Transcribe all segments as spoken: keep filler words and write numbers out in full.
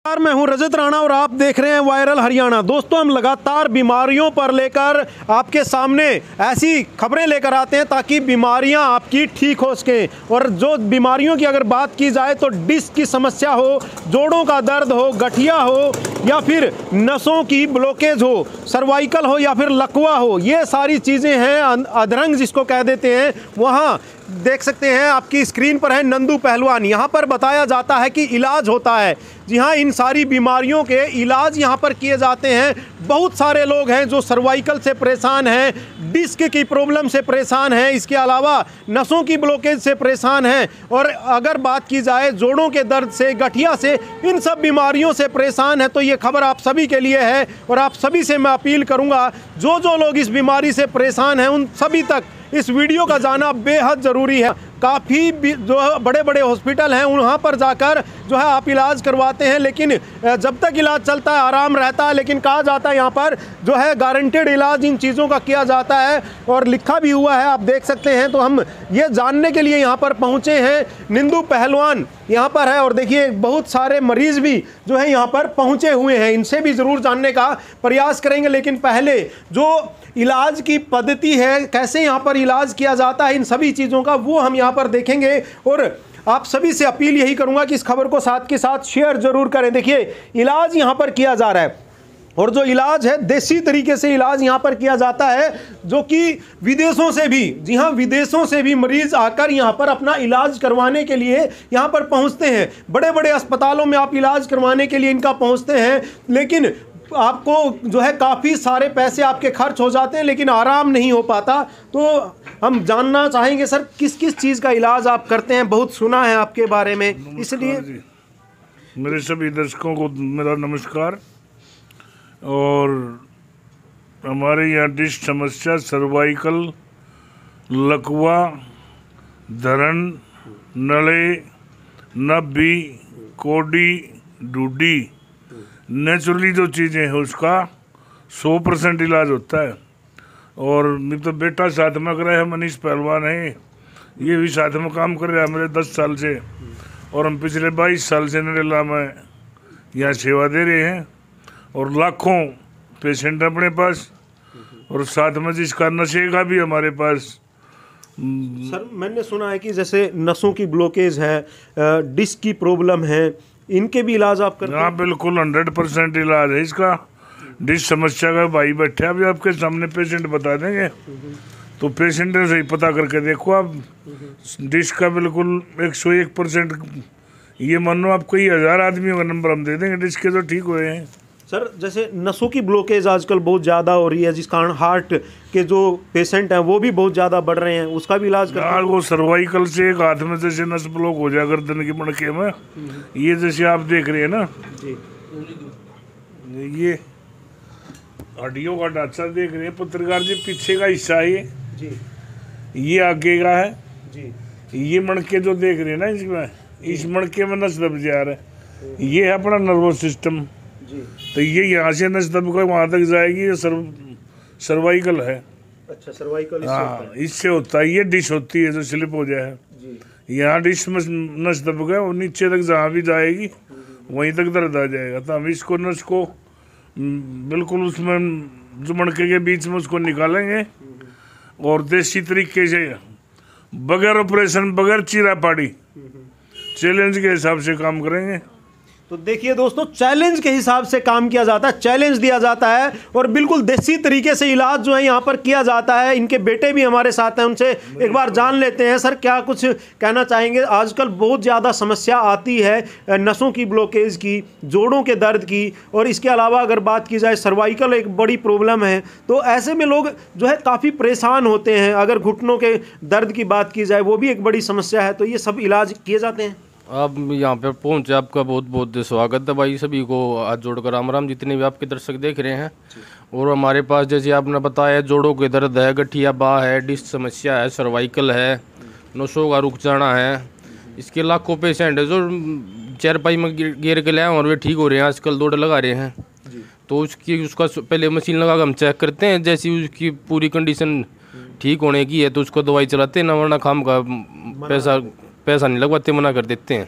नमस्कार, मैं हूं रजत राणा और आप देख रहे हैं वायरल हरियाणा। दोस्तों, हम लगातार बीमारियों पर लेकर आपके सामने ऐसी खबरें लेकर आते हैं ताकि बीमारियां आपकी ठीक हो सकें। और जो बीमारियों की अगर बात की जाए तो डिस्क की समस्या हो, जोड़ों का दर्द हो, गठिया हो या फिर नसों की ब्लॉकेज हो, सर्वाइकल हो या फिर लकवा हो, ये सारी चीज़ें हैं। अधरंग जिसको कह देते हैं, वहाँ देख सकते हैं आपकी स्क्रीन पर है नंदू पहलवान। यहाँ पर बताया जाता है कि इलाज होता है। जी हाँ, इन सारी बीमारियों के इलाज यहाँ पर किए जाते हैं। बहुत सारे लोग हैं जो सर्वाइकल से परेशान हैं, डिस्क की प्रॉब्लम से परेशान हैं, इसके अलावा नसों की ब्लॉकेज से परेशान हैं, और अगर बात की जाए जोड़ों के दर्द से, गठिया से, इन सब बीमारियों से परेशान है तो ये खबर आप सभी के लिए है। और आप सभी से मैं अपील करूँगा, जो जो लोग इस बीमारी से परेशान हैं उन सभी तक इस वीडियो का जाना बेहद ज़रूरी है। काफ़ी जो बड़े बड़े हॉस्पिटल हैं वहाँ पर जाकर जो है आप इलाज करवाते हैं, लेकिन जब तक इलाज चलता है आराम रहता है। लेकिन कहा जाता है यहाँ पर जो है गारंटेड इलाज इन चीज़ों का किया जाता है और लिखा भी हुआ है, आप देख सकते हैं। तो हम ये जानने के लिए यहाँ पर पहुँचे हैं। नंदू पहलवान यहाँ पर है और देखिए बहुत सारे मरीज़ भी जो है यहाँ पर पहुँचे हुए हैं, इनसे भी ज़रूर जानने का प्रयास करेंगे। लेकिन पहले जो इलाज की पद्धति है, कैसे यहाँ पर इलाज किया जाता है, इन सभी चीज़ों का वो हम यहाँ पर देखेंगे। और आप सभी से अपील यही करूँगा कि इस खबर को साथ के साथ शेयर ज़रूर करें। देखिए इलाज यहाँ पर किया जा रहा है और जो इलाज है देसी तरीके से इलाज यहाँ पर किया जाता है, जो कि विदेशों से भी, जी हाँ, विदेशों से भी मरीज आकर यहाँ पर अपना इलाज करवाने के लिए यहाँ पर पहुँचते हैं। बड़े बड़े अस्पतालों में आप इलाज करवाने के लिए इनका पहुँचते हैं, लेकिन आपको जो है काफ़ी सारे पैसे आपके खर्च हो जाते हैं, लेकिन आराम नहीं हो पाता। तो हम जानना चाहेंगे सर, किस किस चीज़ का इलाज आप करते हैं? बहुत सुना है आपके बारे में, इसलिए मेरे सभी दर्शकों को मेरा नमस्कार। और हमारे यहाँ डिस्क समस्या, सर्वाइकल, लकवा, धरण, नले, नब्बी, कोडी, डूडी, नेचुरली जो चीज़ें हैं उसका सौ परसेंट इलाज होता है। और मेरा तो बेटा साथ में कर रहा है, मनीष पहलवान है, ये भी साथ में काम कर रहा है मेरे दस साल से। और हम पिछले बाईस साल से नरेला में यहाँ सेवा दे रहे हैं और लाखों पेशेंट अपने पास, और साथ में जिसका नशे का भी हमारे पास। सर मैंने सुना है कि जैसे नसों की ब्लॉकेज है, डिस्क की प्रॉब्लम है, इनके भी इलाज आप करते हैं? हाँ बिल्कुल, हंड्रेड परसेंट इलाज है इसका। डिस्क समस्या का भाई बैठे अभी आपके सामने, पेशेंट बता देंगे तो पेशेंट से ही पता करके देखो आप। डिस्क का बिल्कुल एक सौ एक परसेंट, ये मानो आप कई हज़ार आदमियों का नंबर हम दे देंगे डिस्क के जो ठीक हुए हैं। सर जैसे नसों की ब्लॉकेज आजकल बहुत ज़्यादा हो रही है, जिस कारण हार्ट के जो पेशेंट हैं वो भी बहुत ज़्यादा बढ़ रहे हैं, उसका भी इलाज करते हैं? वो सर्वाइकल से एक हाथ में जैसे नस ब्लॉक हो जाए गर्दन की मणके में, ये जैसे आप देख रहे हैं ना जी, ये हड्डियों का ढांचा देख रहे हैं पत्रकार जी, पीछे का हिस्सा है ये जी, ये आगे का है जी, ये मणके जो देख रहे हैं ना इसमें, इस मणके में नस दब जा रहा है, ये है अपना नर्वस सिस्टम जी। तो ये यहाँ से नस दब कर वहाँ तक जाएगी, ये सर्व सर्वाइकल है। अच्छा, सर्वाइकल हाँ, इससे होता है। ये डिश होती है जो स्लिप हो जाए, यहाँ डिश में नस दब गए और नीचे तक जहाँ भी जाएगी वहीं तक दर्द आ जाएगा। तो हम इसको नस को बिल्कुल उसमें जो मणके के बीच में उसको निकालेंगे और देसी तरीके से बगैर ऑपरेशन, बगैर चीरा पाड़ी, चैलेंज के हिसाब से काम करेंगे। तो देखिए दोस्तों, चैलेंज के हिसाब से काम किया जाता है, चैलेंज दिया जाता है और बिल्कुल देसी तरीके से इलाज जो है यहाँ पर किया जाता है। इनके बेटे भी हमारे साथ हैं, उनसे एक बार जान लेते हैं। सर क्या कुछ कहना चाहेंगे? आजकल बहुत ज़्यादा समस्या आती है नसों की ब्लॉकेज की, जोड़ों के दर्द की, और इसके अलावा अगर बात की जाए सर्वाइकल एक बड़ी प्रॉब्लम है। तो ऐसे में लोग जो है काफ़ी परेशान होते हैं। अगर घुटनों के दर्द की बात की जाए वो भी एक बड़ी समस्या है। तो ये सब इलाज किए जाते हैं। आप यहाँ पे पहुँचे, आपका बहुत बहुत स्वागत है भाई। सभी को हाथ जोड़कर राम राम, जितने भी आपके दर्शक देख रहे हैं। और हमारे पास जैसे आपने बताया, जोड़ों के दर्द है, गठिया बाह है, डिस्क समस्या है, सर्वाइकल है, नसों का रुक जाना है, इसके लाखों पेशेंट है जो चारपाई में गिर के लाए और वे ठीक हो रहे हैं, आजकल दौड़ लगा रहे हैं। तो उसकी उसका पहले मशीन लगा कर हम चेक करते हैं, जैसी उसकी पूरी कंडीशन ठीक होने की है तो उसको दवाई चलाते हैं ना, वरना खाम का पैसा पैसा नहीं लगवाते, मना कर देते हैं।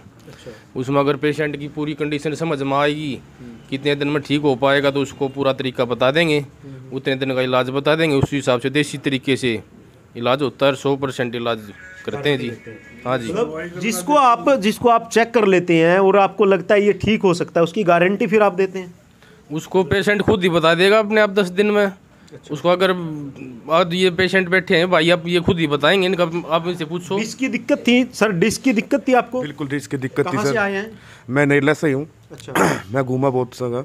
उसमें अगर पेशेंट की पूरी कंडीशन समझ में आएगी, कितने दिन में ठीक हो पाएगा, तो उसको पूरा तरीका बता देंगे, उतने दिन का इलाज बता देंगे। उस हिसाब से देसी तरीके से इलाज होता है, सौ परसेंट इलाज करते हैं जी। हाँ जी। मतलब जिसको आप जिसको आप चेक कर लेते हैं और आपको लगता है ये ठीक हो सकता है, उसकी गारंटी फिर आप देते हैं? उसको पेशेंट खुद ही बता देगा अपने आप दस दिन में। उसको अगर आज ये पेशेंट बैठे हैं भाई, आप ये खुद ही बताएंगे, इनका आप इनसे पूछो। डिस्क की दिक्कत थी सर? डिस्क की दिक्कत थी आपको? बिल्कुल डिस्क की दिक्कत थी कहाँ से सर। आए हैं? मैं नेरला से ही हूँ। अच्छा। मैं घूमा बहुत जगह,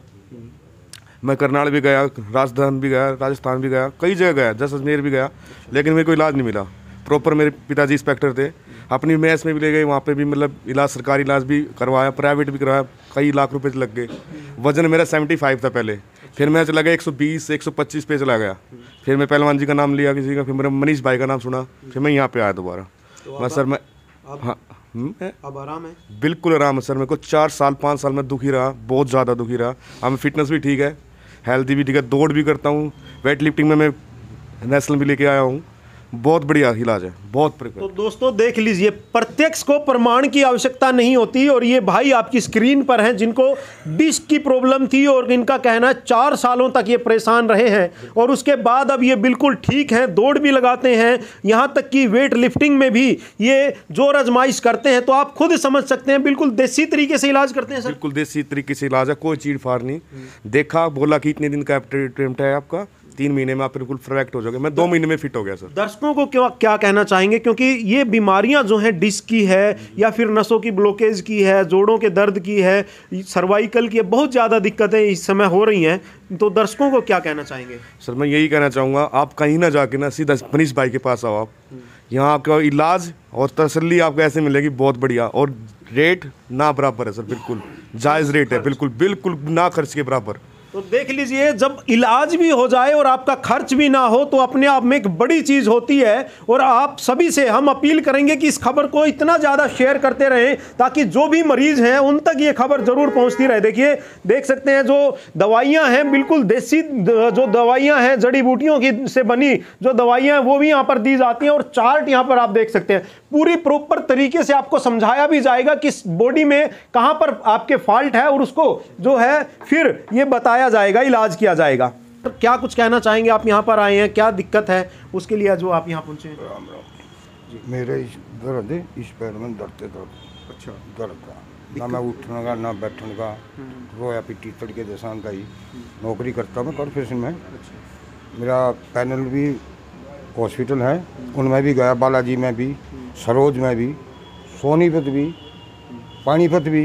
मैं करनाल भी गया, राजस्थान भी गया, राजस्थान भी गया, कई जगह गया, जैसलमेर भी गया, लेकिन मेरे को इलाज नहीं मिला प्रॉपर। मेरे पिताजी इंस्पेक्टर थे, अपनी मैस में भी ले गए, वहाँ पे भी मतलब इलाज, सरकारी इलाज भी करवाया, प्राइवेट भी करवाया, कई लाख रुपए लग गए। वजन मेरा सेवेंटी फाइव था पहले, फिर मैं चला गया एक सौ बीस एक सौ पच्चीस पे चला गया। फिर मैं पहलवान जी का नाम लिया किसी का, फिर मेरा मनीष भाई का नाम सुना, फिर मैं यहाँ पे आया दोबारा। मैं सर मैं हाँ मैं अब आराम है? बिल्कुल आराम है सर। मेरे को चार साल पाँच साल में दुखी रहा, बहुत ज़्यादा दुखी रहा। अब फिटनेस भी ठीक है, हेल्दी भी ठीक है, दौड़ भी करता हूँ, वेट लिफ्टिंग में मैं नेशनल भी लेके आया हूँ। बहुत बढ़िया इलाज है, बहुत। तो दोस्तों देख लीजिए, प्रत्यक्ष को प्रमाण की आवश्यकता नहीं होती, और ये भाई आपकी स्क्रीन पर हैं जिनको डिस्क की प्रॉब्लम थी, और इनका कहना है चार सालों तक ये परेशान रहे हैं, और उसके बाद अब ये बिल्कुल ठीक हैं, दौड़ भी लगाते हैं, यहाँ तक कि वेट लिफ्टिंग में भी ये जोर आजमाइश करते हैं। तो आप खुद समझ सकते हैं, बिल्कुल देसी तरीके से इलाज करते हैं सर। बिल्कुल देसी तरीके से इलाज है, कोई चीड़ फाड़ नहीं। देखा, बोला कि इतने दिन का अटेम्प्ट है आपका, तीन महीने में आप बिल्कुल परफेक्ट हो जाओगे। मैं दो महीने में फिट हो गया सर। दर्शकों को क्या क्या कहना चाहेंगे, क्योंकि ये बीमारियां जो हैं डिस्क की है, या फिर नसों की ब्लॉकेज की है, जोड़ों के दर्द की है, सर्वाइकल की है, बहुत ज़्यादा दिक्कतें इस समय हो रही हैं, तो दर्शकों को क्या कहना चाहेंगे? सर मैं यही कहना चाहूँगा, आप कहीं ना जाके ना सीधा मनीष भाई के पास आओ। आप यहाँ आपका इलाज और तसल्ली आपको ऐसे मिलेगी बहुत बढ़िया, और रेट ना बराबर है सर, बिल्कुल जायज़ रेट है, बिल्कुल बिल्कुल ना खर्च के बराबर। तो देख लीजिए, जब इलाज भी हो जाए और आपका खर्च भी ना हो, तो अपने आप में एक बड़ी चीज़ होती है। और आप सभी से हम अपील करेंगे कि इस खबर को इतना ज़्यादा शेयर करते रहें, ताकि जो भी मरीज़ हैं उन तक ये खबर ज़रूर पहुंचती रहे। देखिए, देख सकते हैं जो दवाइयां हैं, बिल्कुल देसी जो दवाइयां हैं, जड़ी बूटियों की से बनी जो दवाइयां हैं वो भी यहाँ पर दी जाती हैं, और चार्ट यहाँ पर आप देख सकते हैं। पूरी प्रॉपर तरीके से आपको समझाया भी जाएगा कि बॉडी में कहाँ पर आपके फॉल्ट है, और उसको जो है फिर ये बताया जाएगा, इलाज किया जाएगा। तो क्या कुछ कहना चाहेंगे? आप यहाँ पर आए हैं, क्या दिक्कत है उसके लिए जो आप यहाँ पहुँचे? राम राम। मेरे इस दर्द है, इस पैर में दर्द दर्द अच्छा दर्द का, ना मैं उठने का ना बैठने का, रोया पिट्टी तड़के जैसा का ही। नौकरी करता मैं कॉर्पोरेशन में। मेरा पैनल भी हॉस्पिटल है, उनमें भी गया, बालाजी में भी, सरोज में भी, सोनीपत भी, पानीपत भी,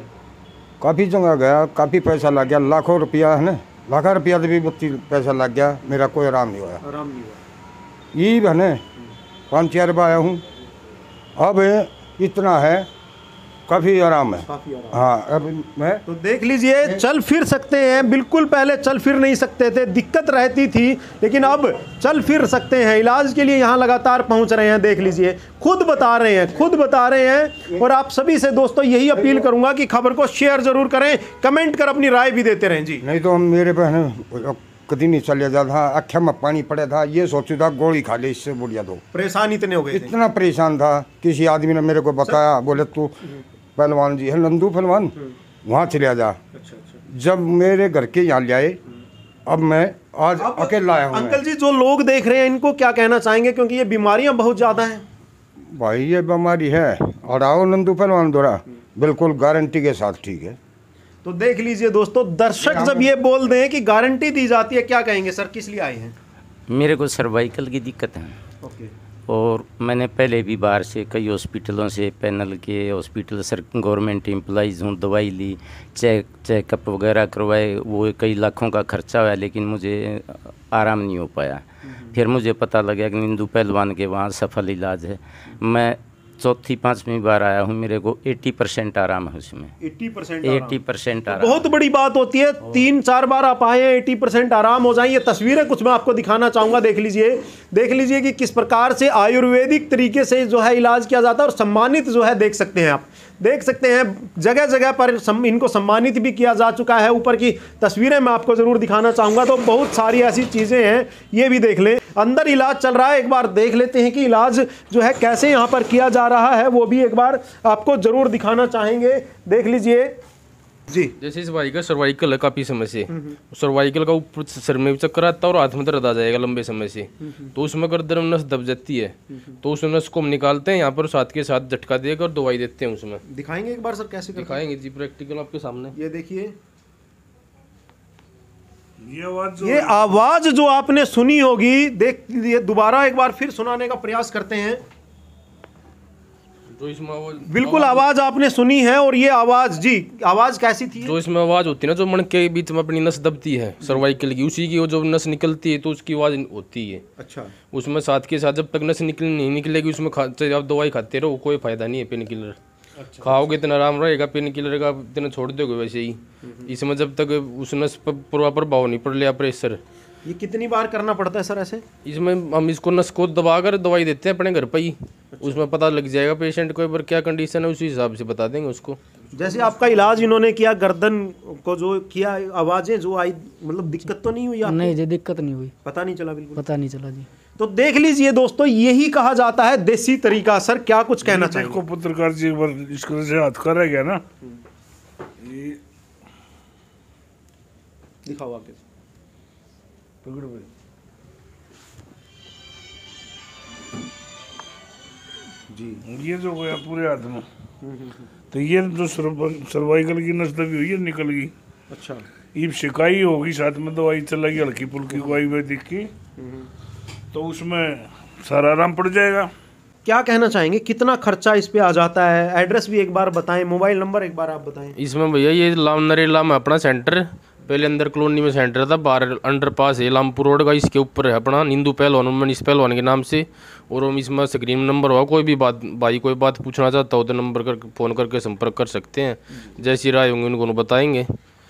काफ़ी जगह गया, काफ़ी पैसा लग गया, लाखों रुपया है ना, लाखों रुपया भी बत्ती पैसा लग गया, मेरा कोई आराम नहीं हुआ। आराम नहीं हुआ। ये बहने पाँच चार बार आया हूँ, अब इतना है, काफ़ी आराम है। काफी आराम। हाँ, अब मैं तो देख लीजिए, चल फिर सकते हैं, बिल्कुल पहले चल फिर नहीं सकते थे, दिक्कत रहती थी, लेकिन अब चल फिर सकते हैं। इलाज के लिए यहाँ लगातार पहुँच रहे हैं, देख लीजिए, खुद बता रहे हैं, खुद बता रहे हैं। और आप सभी से दोस्तों यही अपील करूँगा कि खबर को शेयर जरूर करें, कमेंट कर अपनी राय भी देते रहें जी। नहीं तो हम मेरे बहन कभी नहीं चले जाता था, अख्या में पानी पड़ा था, ये सोचता था गोली खा ले, इससे बढ़िया दो। परेशान इतने हो गए थे? इतना परेशान था, किसी आदमी ने मेरे को बताया, बोले तू पहलवान जी है, नंदू पहलवान, वहाँ चले जा। अच्छा अच्छा। जब मेरे घर के यहाँ ले आए, अब मैं आज अकेला आया हूँ। अंकल जी, जो लोग देख रहे हैं इनको क्या कहना चाहेंगे, क्योंकि ये बीमारियां बहुत ज़्यादा हैं? भाई ये बीमारी है, और आओ नंदू पहलवान द्वारा, बिल्कुल गारंटी के साथ ठीक है। तो देख लीजिए दोस्तों, दर्शक जब ये बोल दें कि गारंटी दी जाती है, क्या कहेंगे सर, किस लिए आए हैं? मेरे को सर्वाइकल की दिक्कत है, ओके। और मैंने पहले भी बाहर से कई हॉस्पिटलों से, पैनल के हॉस्पिटल, सर गवर्नमेंट एम्प्लॉइज हूँ, दवाई ली, चेक चेकअप वगैरह करवाए, वो कई लाखों का खर्चा हुआ, लेकिन मुझे आराम नहीं हो पाया। फिर मुझे पता लगा कि नंदू पहलवान के वहाँ सफल इलाज है। मैं चौथी पांचवी बार आया हूँ, मेरे को अस्सी परसेंट आराम है उसमें। अस्सी परसेंट अस्सी परसेंट आराम बहुत बड़ी बात होती है। तीन चार बार आप आए हैं, अस्सी परसेंट आराम हो जाए। ये तस्वीरें कुछ मैं आपको दिखाना चाहूँगा, देख लीजिए, देख लीजिए कि किस प्रकार से आयुर्वेदिक तरीके से जो है इलाज किया जाता है, और सम्मानित जो है देख सकते हैं आप, देख सकते हैं जगह जगह पर सम, इनको सम्मानित भी किया जा चुका है। ऊपर की तस्वीरें मैं आपको ज़रूर दिखाना चाहूँगा। तो बहुत सारी ऐसी चीज़ें हैं, ये भी देख लें। अंदर इलाज चल रहा है, एक बार देख लेते हैं कि इलाज जो है कैसे यहाँ पर किया जा रहा है, वो भी एक बार आपको ज़रूर दिखाना चाहेंगे। देख लीजिए जी। जैसे इस भाई का सर्वाइकल है काफ़ी समय से, सर्वाइकल का ऊपर सिर में भी चक्कर आता है और हाथ में दर्द आ जाएगा लंबे समय से, तो उसमें गर्दन में नस दब जाती है, तो उस नस को हम निकालते हैं यहाँ पर, साथ के साथ झटका देकर दवाई देते हैं। उसमें दिखाएंगे एक बार सर कैसे दिखाएंगे जी, प्रैक्टिकल आपके सामने। ये देखिए, ये आवाज जो ये आवाज जो आपने सुनी होगी, देख ये दोबारा एक बार फिर सुनाने का प्रयास करते हैं। जो इसमें आवाज बिल्कुल आवाज आपने सुनी है, और ये आवाज जी, आवाज कैसी थी? जो इसमें आवाज होती है ना, जो मन के बीच में अपनी नस दबती है सर्वाइकल की, उसी की वो जो नस निकलती है तो उसकी आवाज होती है। अच्छा, उसमें साथ के साथ जब तक नस निकल नहीं निकलेगी उसमें खा आप दवाई खाते रहो, कोई फायदा नहीं है पेन किलर। अच्छा। खाओगे इतना आराम रहेगा, पेन किलर का इतना छोड़ दोगे वैसे ही। इसमें जब तक उस नस पर पूरा प्रभाव नहीं पड़ लिया प्रेशर। ये कितनी बार करना पड़ता है सर ऐसे? इसमें हम इसको नस को दबाकर दवाई देते हैं अपने घर पर ही। उसमें पता लग जाएगा पेशेंट को एक बार क्या कंडीशन है, उसी हिसाब से बता देंगे उसको। जैसे आपका इलाज इन्होंने किया, गर्दन को जो किया, आवाजें जो आई, मतलब दिक्कत तो नहीं हुई आपको? नहीं जी, दिक्कत नहीं हुई, पता नहीं चला? बिल्कुल पता नहीं चला जी। तो देख लीजिए दोस्तों, यही कहा जाता है देसी तरीका। सर क्या कुछ कहना चाहिए? को पत्रकार जी एक बार इस तरह से हाथ कर रह गया ना, ये दिखाओ आगे। पकड़ भाई, जी ये जो गया पूरे हाथ में, तो ये जो सर्वाइकल की नस दबी हुई है निकल गई। अच्छा, ये शिकाई होगी, साथ में दवाई चलेगी हल्की फुल्की दवाई वैदिक की, तो उसमें सारा आराम पड़ जाएगा। क्या कहना चाहेंगे, कितना खर्चा इस पे आ जाता है? एड्रेस भी एक बार बताएं, मोबाइल नंबर एक बार आप बताएं। इसमें भैया ये लाम नरेला में अपना सेंटर, पहले अंदर कॉलोनी में सेंटर था, बाहर अंडर पास है लामपुर रोड का, इसके ऊपर है अपना नींदू पहलवान, मनीष पहलवान के नाम से। और हम इसमें स्क्रीन नंबर हुआ, कोई भी बात भाई कोई बात पूछना चाहता हो तो नंबर कर फ़ोन करके संपर्क कर सकते हैं। जैसी राय होंगे उनको बताएंगे।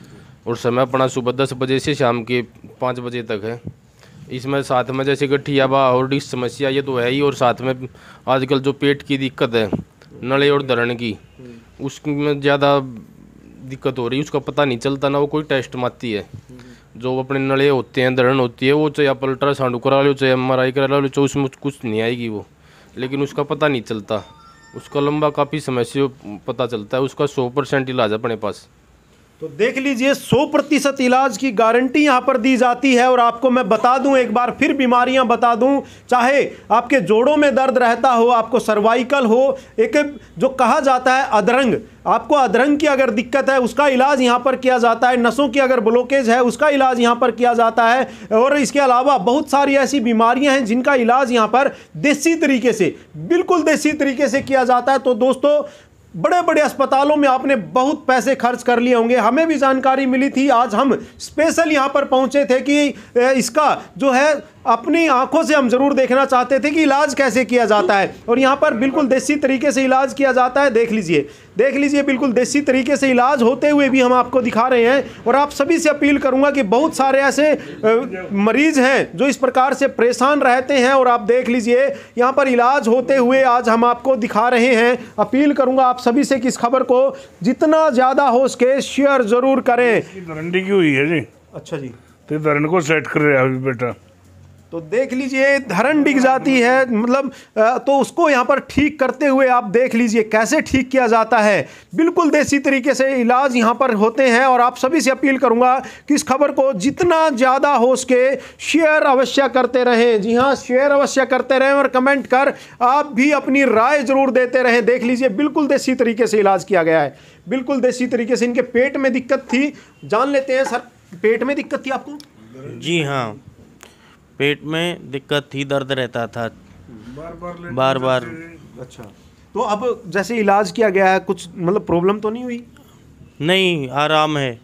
और समय अपना सुबह दस बजे से शाम के पाँच बजे तक है। इसमें साथ में जैसे गठिया बा और डिस्क समस्या ये तो है ही, और साथ में आजकल जो पेट की दिक्कत है, नले और दरण की, उसमें ज़्यादा दिक्कत हो रही है, उसका पता नहीं चलता ना, वो कोई टेस्ट मारती है। जो अपने नले होते हैं, दरण होती है, वो चाहे आप अल्ट्रासाउंड करा लो, चाहे एम आर आई करा लो, चाहे उसमें कुछ नहीं आएगी वो, लेकिन उसका पता नहीं चलता। उसका लंबा काफ़ी समय से पता चलता है। उसका सौ परसेंट इलाज अपने पास। तो देख लीजिए, सौ प्रतिशत इलाज की गारंटी यहाँ पर दी जाती है। और आपको मैं बता दूं, एक बार फिर बीमारियां बता दूं, चाहे आपके जोड़ों में दर्द रहता हो, आपको सर्वाइकल हो, एक जो कहा जाता है अधरंग, आपको अधरंग की अगर दिक्कत है उसका इलाज यहाँ पर किया जाता है, नसों की अगर ब्लॉकेज है उसका इलाज यहाँ पर किया जाता है। और इसके अलावा बहुत सारी ऐसी बीमारियां हैं जिनका इलाज यहाँ पर देसी तरीके से, बिल्कुल देसी तरीके से किया जाता है। तो दोस्तों, बड़े बड़े अस्पतालों में आपने बहुत पैसे खर्च कर लिए होंगे, हमें भी जानकारी मिली थी। आज हम स्पेशल यहाँ पर पहुँचे थे कि इसका जो है अपनी आंखों से हम ज़रूर देखना चाहते थे कि इलाज कैसे किया जाता है। और यहाँ पर बिल्कुल देसी तरीके से इलाज किया जाता है। देख लीजिए, देख लीजिए, बिल्कुल देसी तरीके से इलाज होते हुए भी हम आपको दिखा रहे हैं। और आप सभी से अपील करूँगा कि बहुत सारे ऐसे मरीज़ हैं जो इस प्रकार से परेशान रहते हैं, और आप देख लीजिए यहाँ पर इलाज होते हुए आज हम आपको दिखा रहे हैं। अपील करूँगा आप सभी से कि इस खबर को जितना ज़्यादा हो सके शेयर ज़रूर करें। दरंडी की हुई है जी। अच्छा जी, तो दरन को सेट कर रहा है बेटा। तो देख लीजिए, धरण डिग जाती है, मतलब तो उसको यहाँ पर ठीक करते हुए आप देख लीजिए कैसे ठीक किया जाता है। बिल्कुल देसी तरीके से इलाज यहाँ पर होते हैं। और आप सभी से अपील करूँगा कि इस खबर को जितना ज़्यादा हो सके शेयर अवश्य करते रहें। जी हाँ, शेयर अवश्य करते रहें, और कमेंट कर आप भी अपनी राय ज़रूर देते रहें। देख लीजिए, बिल्कुल देसी तरीके से इलाज किया गया है, बिल्कुल देसी तरीके से। इनके पेट में दिक्कत थी, जान लेते हैं। सर, पेट में दिक्कत थी आपको? जी हाँ, पेट में दिक्कत थी, दर्द रहता था बार बार बार बार। अच्छा, तो अब जैसे इलाज किया गया है, कुछ मतलब प्रॉब्लम तो नहीं हुई? नहीं, आराम है।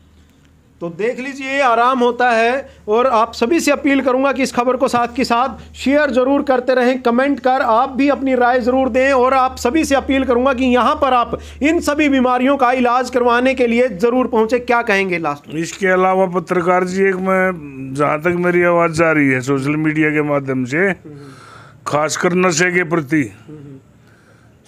तो देख लीजिए, आराम होता है। और आप सभी से अपील करूंगा कि इस खबर को साथ के साथ शेयर जरूर करते रहें, कमेंट कर आप भी अपनी राय जरूर दें। और आप सभी से अपील करूंगा कि यहां पर आप इन सभी बीमारियों का इलाज करवाने के लिए जरूर पहुंचे। क्या कहेंगे लास्ट में? इसके अलावा पत्रकार जी, एक मैं जहाँ तक मेरी आवाज़ जा रही है सोशल मीडिया के माध्यम से, खासकर नशे के प्रति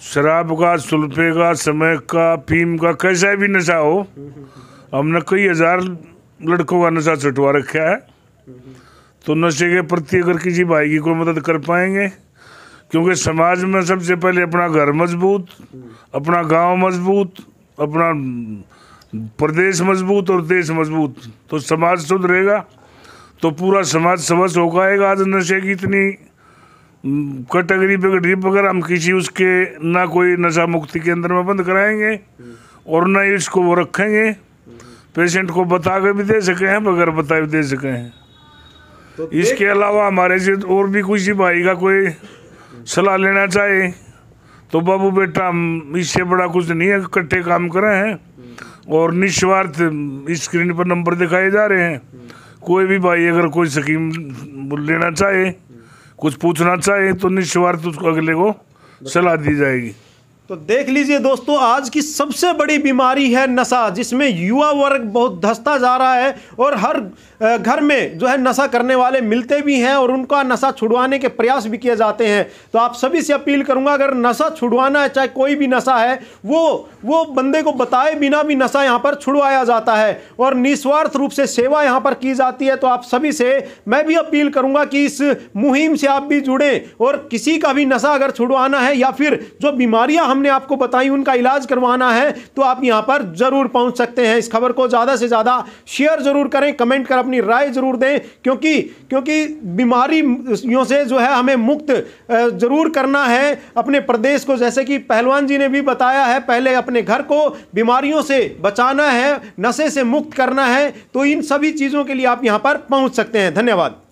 शराब का, सुल्फे का, समय का, फीम का, कैसा भी नशा हो, हमने कई हजार लड़कों का नशा छुटवा रखा है। तो नशे के प्रति अगर किसी भाई की कोई मदद कर पाएंगे, क्योंकि समाज में सबसे पहले अपना घर मजबूत, अपना गांव मजबूत, अपना प्रदेश मजबूत और देश मजबूत, तो समाज सुधरेगा तो पूरा समाज स्वस्थ हो पाएगा। आज नशे की इतनी कैटेगरी पे गरीब, अगर हम किसी उसके ना कोई नशा मुक्ति केंद्र में बंद कराएंगे और ना ही इसको वो रखेंगे, पेशेंट को बता के भी दे सके हैं, बगैर बताए भी दे सके हैं। तो इसके अलावा हमारे से और भी किसी भाई का कोई सलाह लेना चाहे तो बाबू बेटा हम इससे बड़ा कुछ नहीं है, इकट्ठे काम कर रहे हैं और निस्वार्थ स्क्रीन पर नंबर दिखाए जा रहे हैं। कोई भी भाई अगर कोई स्कीम लेना चाहे, कुछ पूछना चाहे तो निस्वार्थ उसको अगले को सलाह दी जाएगी। तो देख लीजिए दोस्तों, आज की सबसे बड़ी बीमारी है नशा, जिसमें युवा वर्ग बहुत धंसता जा रहा है और हर घर में जो है नशा करने वाले मिलते भी हैं और उनका नशा छुड़वाने के प्रयास भी किए जाते हैं। तो आप सभी से अपील करूंगा, अगर नशा छुड़वाना है, चाहे कोई भी नशा है, वो वो बंदे को बताए बिना भी नशा यहाँ पर छुड़वाया जाता है और निस्वार्थ रूप से सेवा यहाँ पर की जाती है। तो आप सभी से मैं भी अपील करूंगा कि इस मुहिम से आप भी जुड़ें और किसी का भी नशा अगर छुड़वाना है या फिर जो बीमारियां हमने आपको बताई उनका इलाज करवाना है तो आप यहाँ पर जरूर पहुंच सकते हैं। इस खबर को ज़्यादा से ज़्यादा शेयर जरूर करें, कमेंट कर अपनी राय जरूर दें, क्योंकि क्योंकि बीमारियों से जो है हमें मुक्त जरूर करना है अपने प्रदेश को। जैसे कि पहलवान जी ने भी बताया है, पहले अपने घर को बीमारियों से बचाना है, नशे से मुक्त करना है। तो इन सभी चीज़ों के लिए आप यहाँ पर पहुँच सकते हैं। धन्यवाद।